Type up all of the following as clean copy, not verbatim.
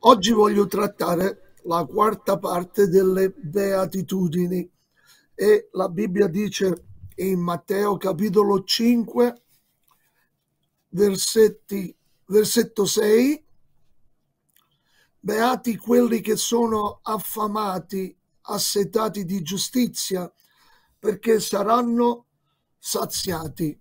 Oggi voglio trattare la quarta parte delle Beatitudini e la Bibbia dice in Matteo capitolo 5, versetto 6, beati quelli che sono affamati, assetati di giustizia, perché saranno saziati.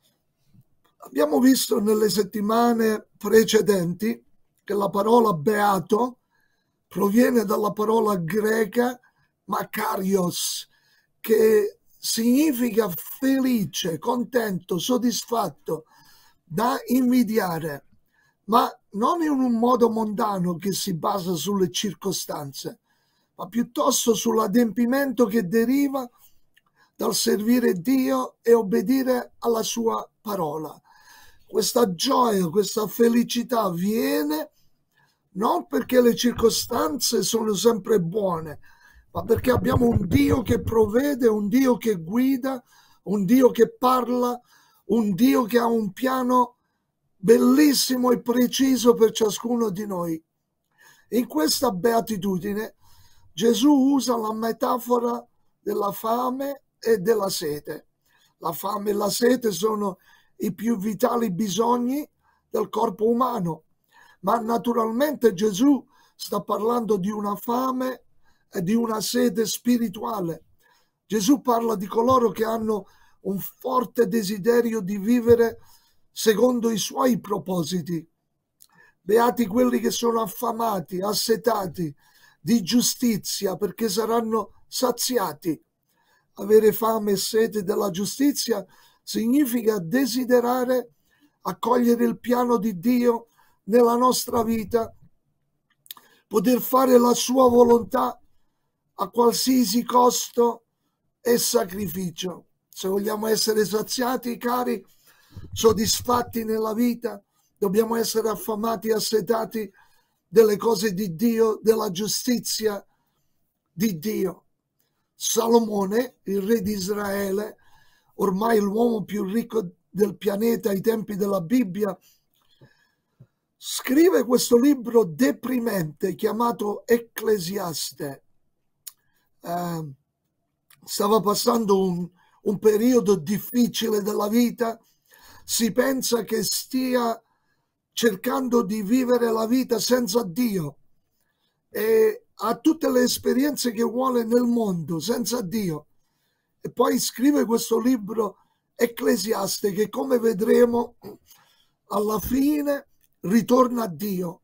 Abbiamo visto nelle settimane precedenti che la parola beato proviene dalla parola greca makarios, che significa felice, contento, soddisfatto, da invidiare, ma non in un modo mondano che si basa sulle circostanze, ma piuttosto sull'adempimento che deriva dal servire Dio e obbedire alla sua parola. Questa gioia, questa felicità viene non perché le circostanze sono sempre buone, ma perché abbiamo un Dio che provvede, un Dio che guida, un Dio che parla, un Dio che ha un piano bellissimo e preciso per ciascuno di noi. In questa beatitudine Gesù usa la metafora della fame e della sete. La fame e la sete sono i più vitali bisogni del corpo umano, ma naturalmente Gesù sta parlando di una fame e di una sete spirituale. Gesù parla di coloro che hanno un forte desiderio di vivere secondo i suoi propositi. Beati quelli che sono affamati, assetati di giustizia, perché saranno saziati. Avere fame e sete della giustizia significa desiderare accogliere il piano di Dio nella nostra vita, poter fare la sua volontà a qualsiasi costo e sacrificio. Se vogliamo essere saziati, cari, soddisfatti nella vita, dobbiamo essere affamati e assetati delle cose di Dio, della giustizia di Dio. Salomone, il re di Israele, ormai l'uomo più ricco del pianeta ai tempi della Bibbia, scrive questo libro deprimente chiamato Ecclesiaste. Stava passando un periodo difficile della vita, si pensa che stia cercando di vivere la vita senza Dio e ha tutte le esperienze che vuole nel mondo senza Dio, e poi scrive questo libro Ecclesiaste che, come vedremo, alla fine ritorna a Dio.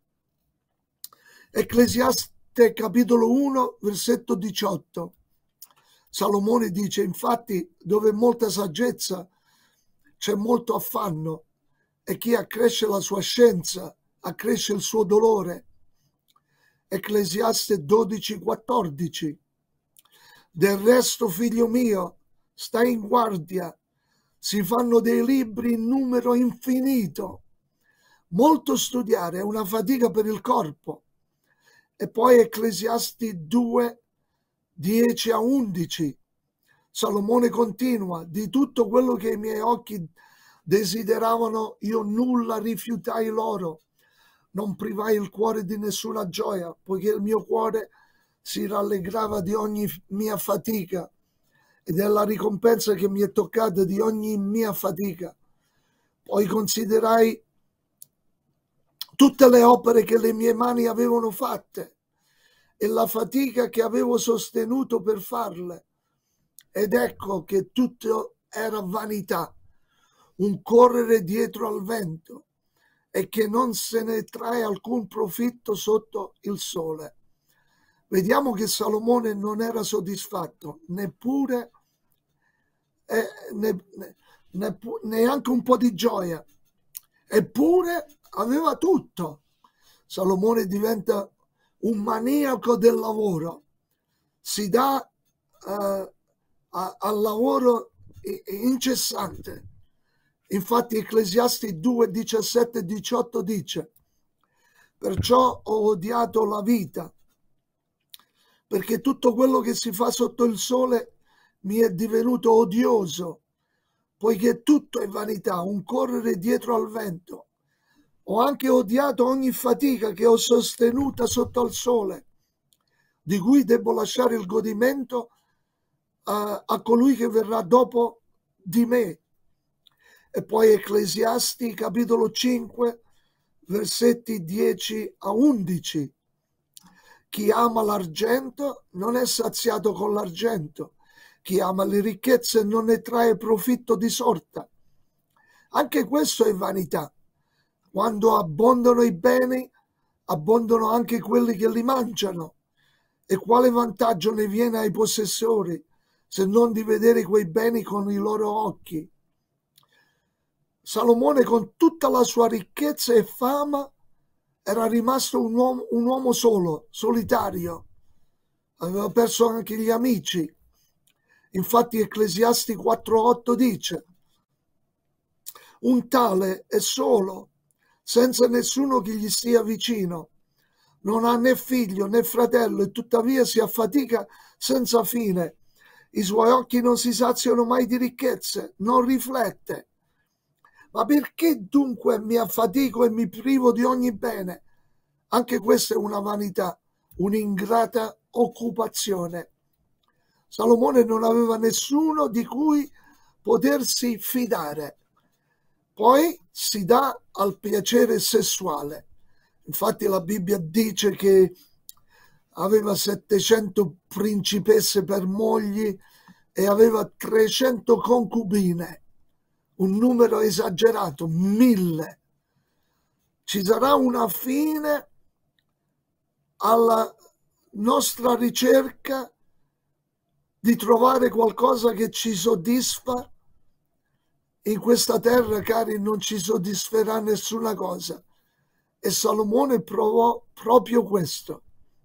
Ecclesiaste capitolo 1 versetto 18. Salomone dice: infatti dove molta saggezza c'è molto affanno, e chi accresce la sua scienza accresce il suo dolore. Ecclesiaste 12:14. Del resto, figlio mio, stai in guardia, si fanno dei libri in numero infinito. Molto studiare è una fatica per il corpo. E poi Ecclesiasti 2, 10-11. Salomone continua: di tutto quello che i miei occhi desideravano io nulla rifiutai loro, non privai il cuore di nessuna gioia, poiché il mio cuore si rallegrava di ogni mia fatica e della ricompensa che mi è toccata di ogni mia fatica. Poi considerai tutte le opere che le mie mani avevano fatte e la fatica che avevo sostenuto per farle, ed ecco che tutto era vanità, un correre dietro al vento, e che non se ne trae alcun profitto sotto il sole. Vediamo che Salomone non era soddisfatto neppure neanche un po' di gioia, eppure aveva tutto. Salomone diventa un maniaco del lavoro, si dà al lavoro incessante. Infatti Ecclesiasti 2, 17 e 18 dice: perciò ho odiato la vita, perché tutto quello che si fa sotto il sole mi è divenuto odioso, poiché tutto è vanità, un correre dietro al vento. Ho anche odiato ogni fatica che ho sostenuta sotto al sole, di cui devo lasciare il godimento a colui che verrà dopo di me. E poi Ecclesiasti capitolo 5, versetti 10 a 11. Chi ama l'argento non è saziato con l'argento. Chi ama le ricchezze non ne trae profitto di sorta. Anche questo è vanità. Quando abbondano i beni, abbondano anche quelli che li mangiano. E quale vantaggio ne viene ai possessori se non di vedere quei beni con i loro occhi? Salomone, con tutta la sua ricchezza e fama, era rimasto un uomo solo, solitario. Aveva perso anche gli amici. Infatti Ecclesiasti 4,8 dice: un tale è solo, senza nessuno che gli stia vicino. Non ha né figlio né fratello e tuttavia si affatica senza fine. I suoi occhi non si saziano mai di ricchezze, non riflette. Ma perché dunque mi affatico e mi privo di ogni bene? Anche questa è una vanità, un'ingrata occupazione. Salomone non aveva nessuno di cui potersi fidare. Poi si dà al piacere sessuale. Infatti la Bibbia dice che aveva 700 principesse per mogli e aveva 300 concubine. Un numero esagerato, 1000. Ci sarà una fine alla nostra ricerca di trovare qualcosa che ci soddisfa. In questa terra, cari, non ci soddisferà nessuna cosa. E Salomone provò proprio questo.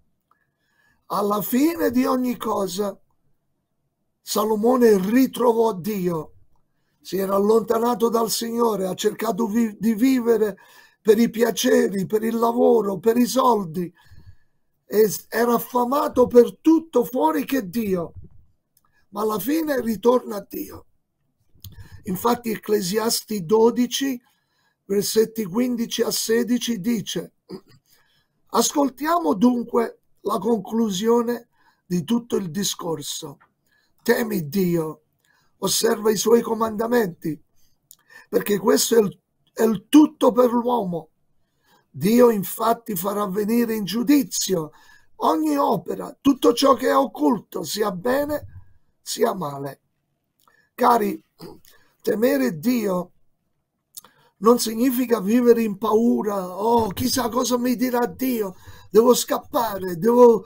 Alla fine di ogni cosa, Salomone ritrovò Dio. Si era allontanato dal Signore, ha cercato di vivere per i piaceri, per il lavoro, per i soldi, e era affamato per tutto fuori che Dio, ma alla fine ritorna a Dio. Infatti Ecclesiasti 12, versetti 15 a 16 dice: ascoltiamo dunque la conclusione di tutto il discorso. Temi Dio, osserva i suoi comandamenti, perché questo è il tutto per l'uomo. Dio infatti farà venire in giudizio ogni opera, tutto ciò che è occulto, sia bene sia male. Cari, temere Dio non significa vivere in paura. Oh, chissà cosa mi dirà Dio, devo scappare, devo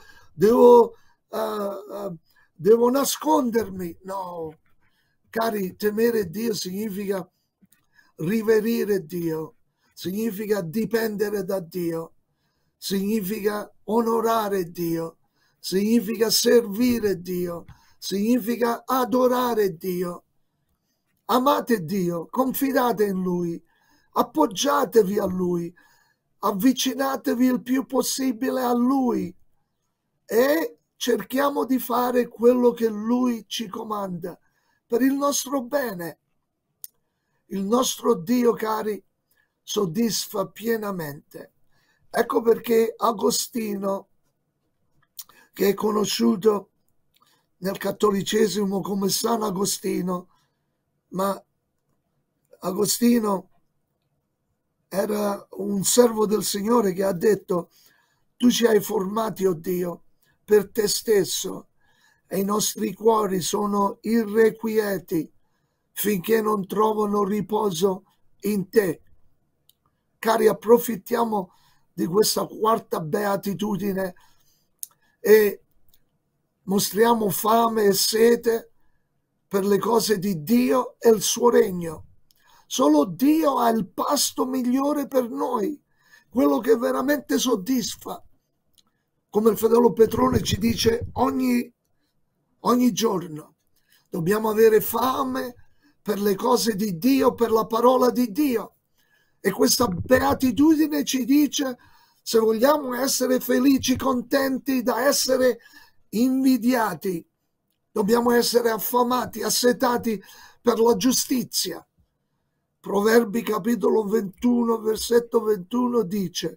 nascondermi. No, cari, temere Dio significa riverire Dio, significa dipendere da Dio, significa onorare Dio, significa servire Dio, significa adorare Dio. Amate Dio, confidate in Lui, appoggiatevi a Lui, avvicinatevi il più possibile a Lui e cerchiamo di fare quello che Lui ci comanda per il nostro bene. Il nostro Dio, cari, soddisfa pienamente. Ecco perché Agostino, che è conosciuto nel cattolicesimo come San Agostino, ma Agostino era un servo del Signore che ha detto: tu ci hai formati, oh Dio, per te stesso e i nostri cuori sono irrequieti finché non trovano riposo in te. Cari, approfittiamo di questa quarta beatitudine e mostriamo fame e sete per le cose di Dio e il suo regno. Solo Dio ha il pasto migliore per noi, quello che veramente soddisfa. Come il fratello Petrone ci dice ogni giorno, dobbiamo avere fame per le cose di Dio, per la parola di Dio. E questa beatitudine ci dice: se vogliamo essere felici, contenti, da essere invidiati, dobbiamo essere affamati, assetati per la giustizia, Proverbi capitolo 21, versetto 21 dice: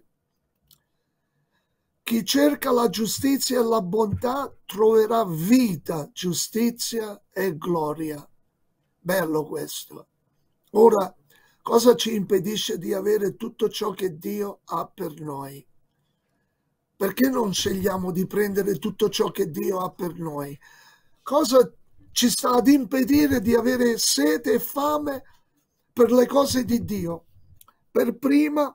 chi cerca la giustizia e la bontà troverà vita, giustizia e gloria. Bello questo. Ora, cosa ci impedisce di avere tutto ciò che Dio ha per noi? Perché non scegliamo di prendere tutto ciò che Dio ha per noi? Cosa ci sta ad impedire di avere sete e fame per le cose di Dio? Per prima,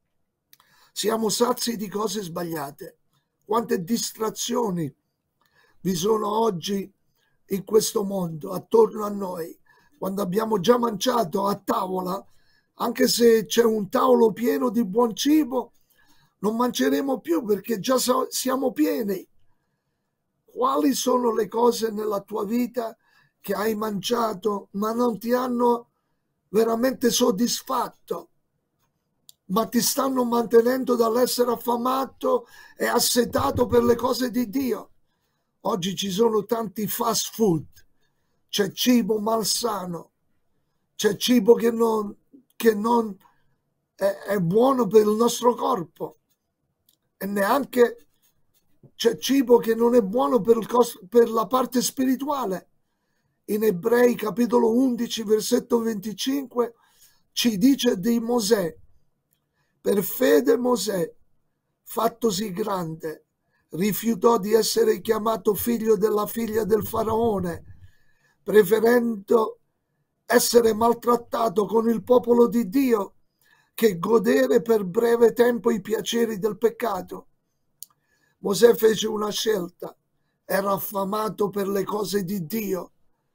siamo sazi di cose sbagliate. Quante distrazioni vi sono oggi in questo mondo, attorno a noi, quando abbiamo già mangiato a tavola, anche se c'è un tavolo pieno di buon cibo, non mangeremo più perché già siamo pieni. Quali sono le cose nella tua vita che hai mangiato ma non ti hanno veramente soddisfatto, ma ti stanno mantenendo dall'essere affamato e assetato per le cose di Dio? Oggi ci sono tanti fast food, c'è cibo malsano, c'è cibo che non è buono per il nostro corpo, e neanche c'è cibo che non è buono per la parte spirituale. In Ebrei capitolo 11 versetto 25 ci dice di Mosè: per fede Mosè, fattosi grande, rifiutò di essere chiamato figlio della figlia del faraone, preferendo essere maltrattato con il popolo di Dio che godere per breve tempo i piaceri del peccato. Mosè fece una scelta, era affamato per le cose di Dio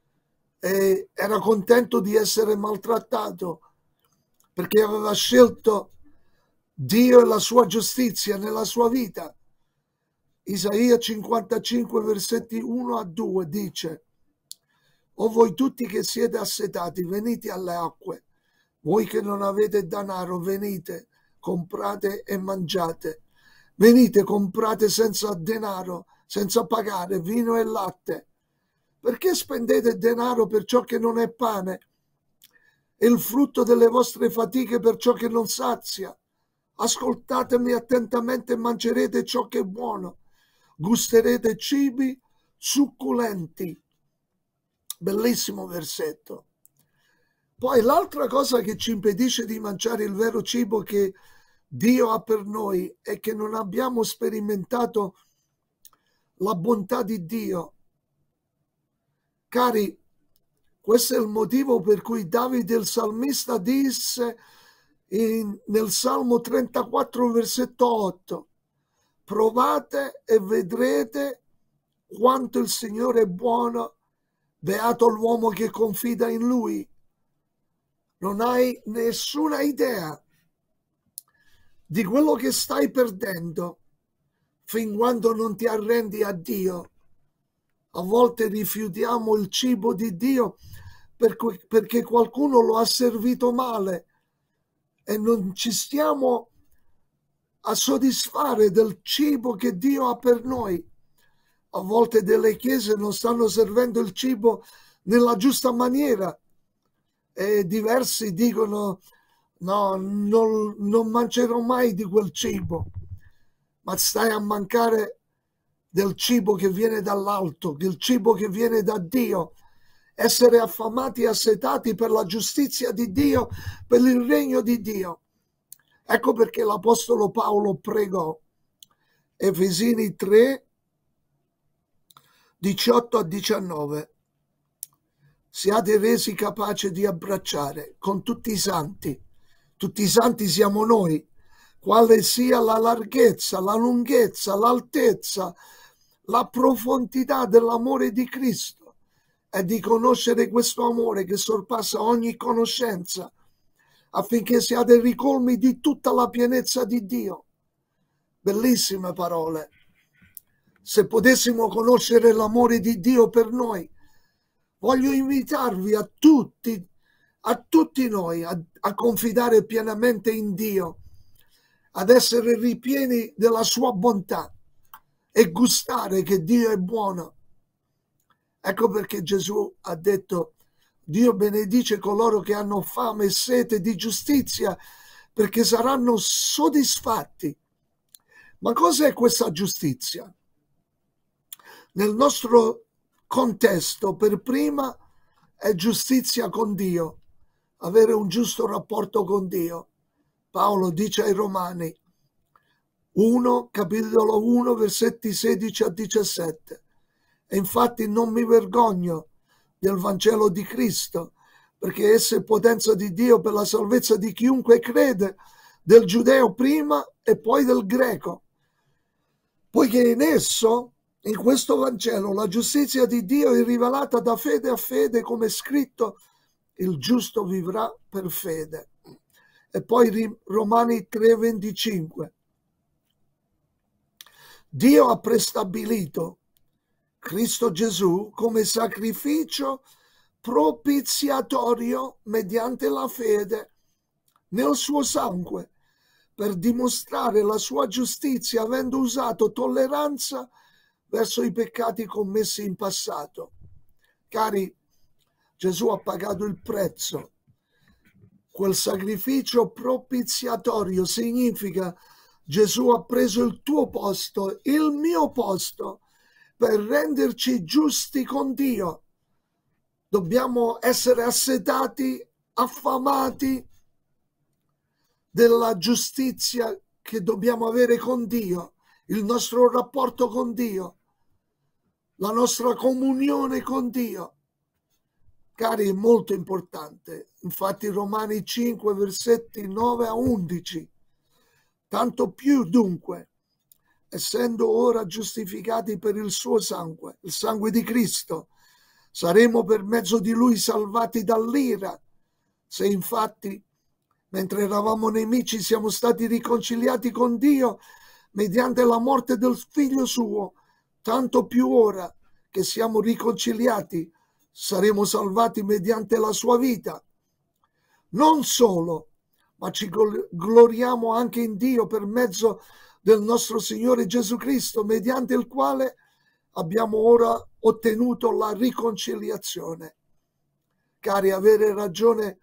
e era contento di essere maltrattato perché aveva scelto Dio e la sua giustizia nella sua vita. Isaia 55 versetti 1 a 2 dice: o voi tutti che siete assetati, venite alle acque, voi che non avete denaro, venite, comprate e mangiate. Venite, comprate senza denaro, senza pagare vino e latte. Perché spendete denaro per ciò che non è pane e il frutto delle vostre fatiche per ciò che non sazia? Ascoltatemi attentamente e mangerete ciò che è buono, gusterete cibi succulenti. Bellissimo versetto. Poi l'altra cosa che ci impedisce di mangiare il vero cibo che Dio ha per noi è che non abbiamo sperimentato la bontà di Dio. Cari, questo è il motivo per cui Davide il salmista disse nel Salmo 34 versetto 8: provate e vedrete quanto il Signore è buono, beato l'uomo che confida in Lui. Non hai nessuna idea di quello che stai perdendo fin quando non ti arrendi a Dio. A volte rifiutiamo il cibo di Dio perché qualcuno lo ha servito male e non ci stiamo a soddisfare del cibo che Dio ha per noi. A volte delle chiese non stanno servendo il cibo nella giusta maniera e diversi dicono: no, non mangerò mai di quel cibo. Ma stai a mancare del cibo che viene dall'alto, del cibo che viene da Dio. Essere affamati e assetati per la giustizia di Dio, per il regno di Dio. Ecco perché l'Apostolo Paolo pregò, Efesini 3, 18 a 19: siate resi capaci di abbracciare con tutti i santi siamo noi, quale sia la larghezza, la lunghezza, l'altezza, la profondità dell'amore di Cristo, e di conoscere questo amore che sorpassa ogni conoscenza, affinché siate ricolmi di tutta la pienezza di Dio. Bellissime parole. Se potessimo conoscere l'amore di Dio per noi, voglio invitarvi a tutti noi a confidare pienamente in Dio, ad essere ripieni della sua bontà e gustare che Dio è buono. Ecco perché Gesù ha detto: Dio benedice coloro che hanno fame e sete di giustizia, perché saranno soddisfatti. Ma cos'è questa giustizia? Nel nostro contesto, per prima, è giustizia con Dio, avere un giusto rapporto con Dio. Paolo dice ai Romani 1, capitolo 1, versetti 16 a 17. E infatti non mi vergogno del Vangelo di Cristo, perché esso è potenza di Dio per la salvezza di chiunque crede, del giudeo prima e poi del greco. Poiché in esso, in questo Vangelo, la giustizia di Dio è rivelata da fede a fede, come è scritto, il giusto vivrà per fede. E poi Romani 3,25. Dio ha prestabilito Cristo Gesù come sacrificio propiziatorio mediante la fede nel suo sangue, per dimostrare la sua giustizia, avendo usato tolleranza verso i peccati commessi in passato. Cari, Gesù ha pagato il prezzo. Quel sacrificio propiziatorio significa Gesù ha preso il tuo posto, il mio posto, per renderci giusti con Dio. Dobbiamo essere assetati, affamati della giustizia che dobbiamo avere con Dio, il nostro rapporto con Dio, la nostra comunione con Dio. Cari, è molto importante. Infatti Romani 5, versetti 9 a 11. Tanto più dunque, essendo ora giustificati per il suo sangue, il sangue di Cristo, saremo per mezzo di lui salvati dall'ira. Se infatti, mentre eravamo nemici, siamo stati riconciliati con Dio mediante la morte del figlio suo, tanto più ora che siamo riconciliati, saremo salvati mediante la sua vita. Non solo, ma ci gloriamo anche in Dio per mezzo del nostro Signore Gesù Cristo, mediante il quale abbiamo ora ottenuto la riconciliazione. Cari, avere ragione,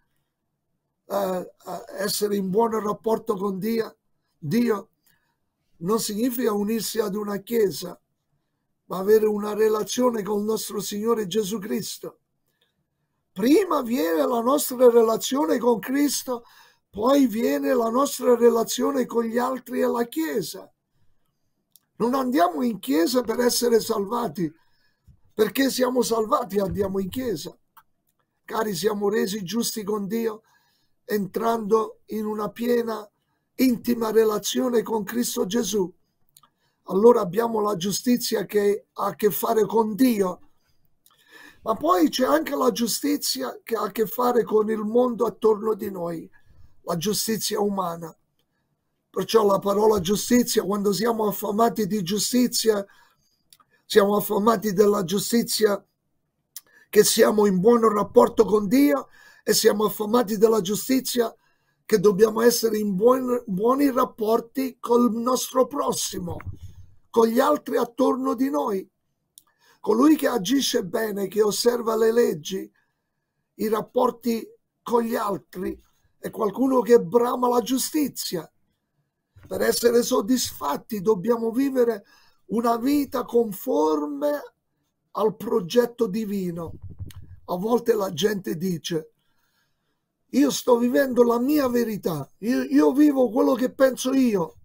essere in buon rapporto con Dio non significa unirsi ad una chiesa, ma avere una relazione con il nostro Signore Gesù Cristo. Prima viene la nostra relazione con Cristo, poi viene la nostra relazione con gli altri e la Chiesa. Non andiamo in Chiesa per essere salvati, perché siamo salvati andiamo in Chiesa. Cari, siamo resi giusti con Dio entrando in una piena, intima relazione con Cristo Gesù. Allora abbiamo la giustizia che ha a che fare con Dio. Ma poi c'è anche la giustizia che ha a che fare con il mondo attorno di noi, la giustizia umana. Perciò la parola giustizia, quando siamo affamati di giustizia, siamo affamati della giustizia che siamo in buon rapporto con Dio e siamo affamati della giustizia che dobbiamo essere in buoni rapporti col nostro prossimo, con gli altri attorno di noi. Colui che agisce bene, che osserva le leggi, i rapporti con gli altri, è qualcuno che brama la giustizia. Per essere soddisfatti dobbiamo vivere una vita conforme al progetto divino. A volte la gente dice: io sto vivendo la mia verità, io vivo quello che penso io.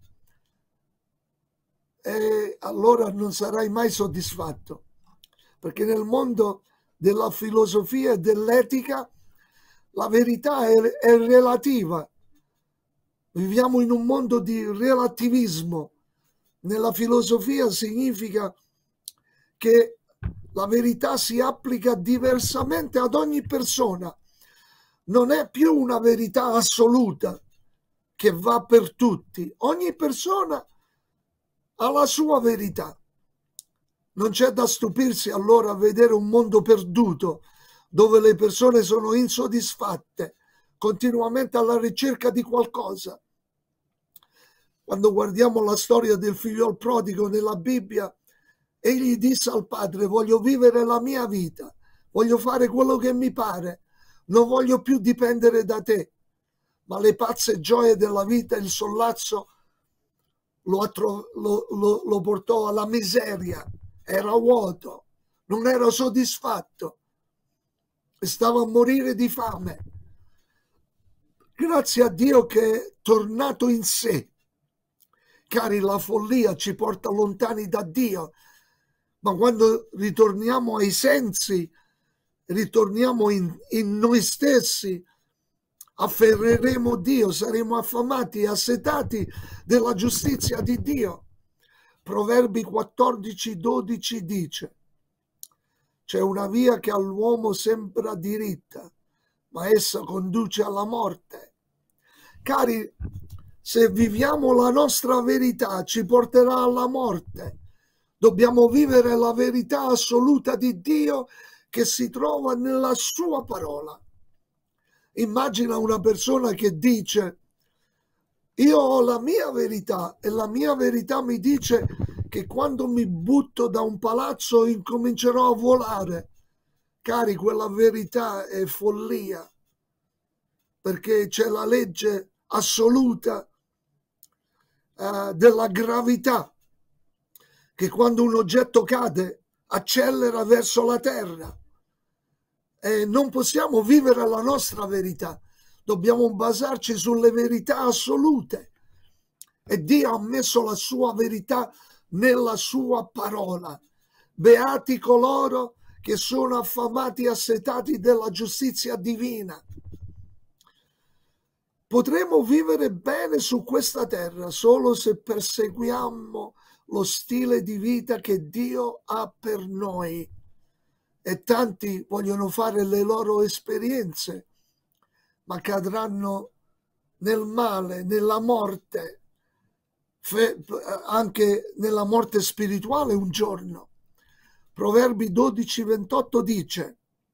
E allora non sarai mai soddisfatto. Perché nel mondo della filosofia e dell'etica la verità è relativa. Viviamo in un mondo di relativismo. Nella filosofia significa che la verità si applica diversamente ad ogni persona. Non è più una verità assoluta che va per tutti. Ogni persona ha la sua verità. Non c'è da stupirsi allora a vedere un mondo perduto, dove le persone sono insoddisfatte, continuamente alla ricerca di qualcosa. Quando guardiamo la storia del figlio prodigo nella Bibbia, egli disse al padre: voglio vivere la mia vita, voglio fare quello che mi pare, non voglio più dipendere da te, ma le pazze gioie della vita, il sollazzo lo portò alla miseria, era vuoto, non era soddisfatto, stava a morire di fame. Grazie a Dio che è tornato in sé. Cari, la follia ci porta lontani da Dio, ma quando ritorniamo ai sensi, ritorniamo in noi stessi, afferreremo Dio, saremo affamati e assetati della giustizia di Dio. Proverbi 14:12 dice: c'è una via che all'uomo sembra diritta, ma essa conduce alla morte. Cari, se viviamo la nostra verità ci porterà alla morte. Dobbiamo vivere la verità assoluta di Dio che si trova nella sua parola. Immagina una persona che dice: io ho la mia verità e la mia verità mi dice che quando mi butto da un palazzo incomincerò a volare. Cari, quella verità è follia, perché c'è la legge assoluta della gravità, che quando un oggetto cade accelera verso la terra. E non possiamo vivere la nostra verità, dobbiamo basarci sulle verità assolute, e Dio ha messo la sua verità nella sua parola. Beati coloro che sono affamati e assetati della giustizia divina. Potremo vivere bene su questa terra solo se perseguiamo lo stile di vita che Dio ha per noi. E tanti vogliono fare le loro esperienze, ma cadranno nel male, nella morte, anche nella morte spirituale un giorno. Proverbi 12:28 dice: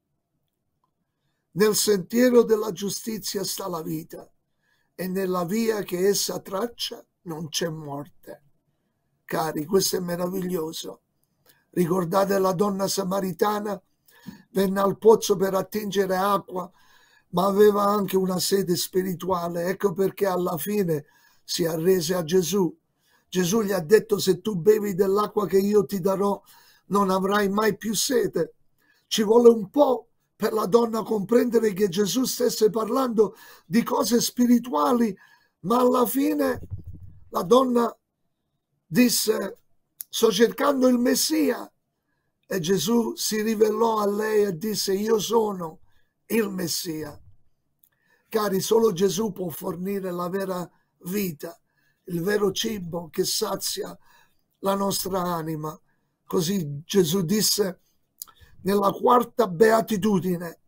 nel sentiero della giustizia sta la vita, e nella via che essa traccia non c'è morte. Cari, questo è meraviglioso. Ricordate la donna samaritana? Venne al pozzo per attingere acqua, ma aveva anche una sete spirituale. Ecco perché alla fine si arrese a Gesù. Gesù gli ha detto: se tu bevi dell'acqua che io ti darò, non avrai mai più sete. Ci vuole un po' per la donna comprendere che Gesù stesse parlando di cose spirituali, ma alla fine la donna disse: sto cercando il Messia. E Gesù si rivelò a lei e disse: io sono il Messia. Cari, solo Gesù può fornire la vera vita, il vero cibo che sazia la nostra anima. Così Gesù disse nella quarta beatitudine,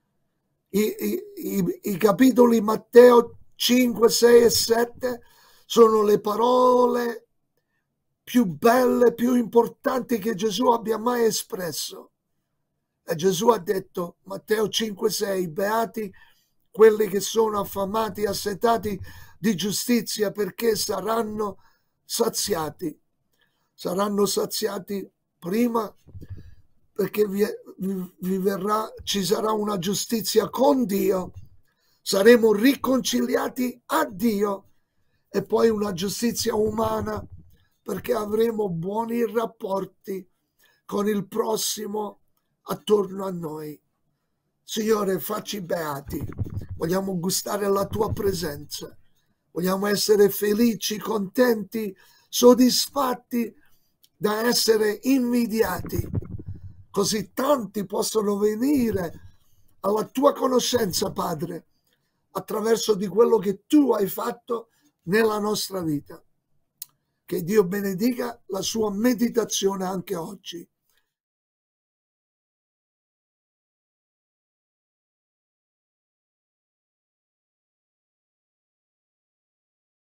i capitoli Matteo 5, 6 e 7 sono le parole più belle, più importanti che Gesù abbia mai espresso. E Gesù ha detto, Matteo 5,6, beati quelli che sono affamati e assetati di giustizia, perché saranno saziati. Saranno saziati prima perché ci sarà una giustizia con Dio, saremo riconciliati a Dio, e poi una giustizia umana, perché avremo buoni rapporti con il prossimo attorno a noi. Signore, facci beati, vogliamo gustare la tua presenza, vogliamo essere felici, contenti, soddisfatti da essere invidiati, così tanti possono venire alla tua conoscenza, Padre, attraverso di quello che tu hai fatto nella nostra vita. Che Dio benedica la sua meditazione anche oggi.